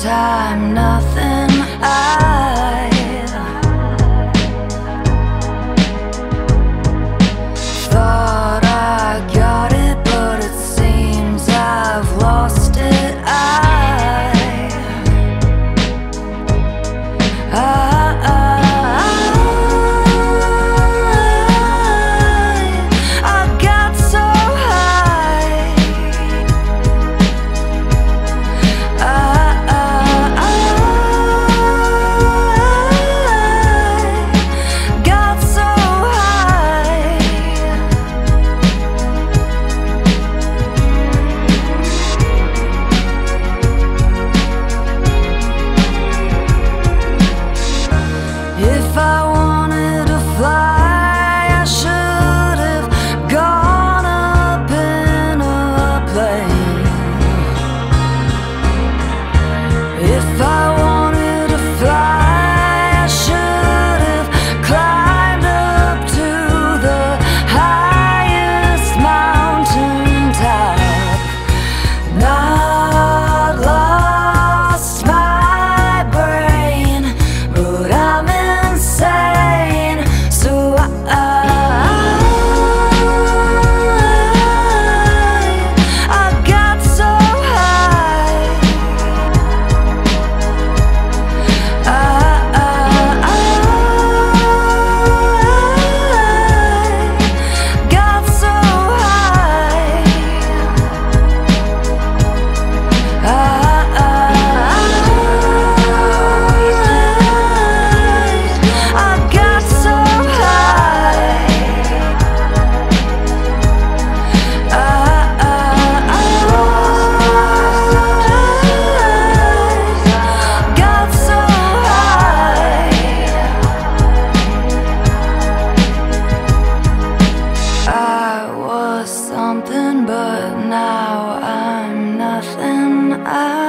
time, nothing. I thought I got it, but it seems I've lost it. I got so high. Got so high. If I wanted to fly, I should have gone up in a plane. If I wanted to fly, I should have climbed up to the highest mountain top. Not lost my brain, but I'm insane. So I got so high. Got so high. I got so high. Got so high. I was something, but now I'm nothing.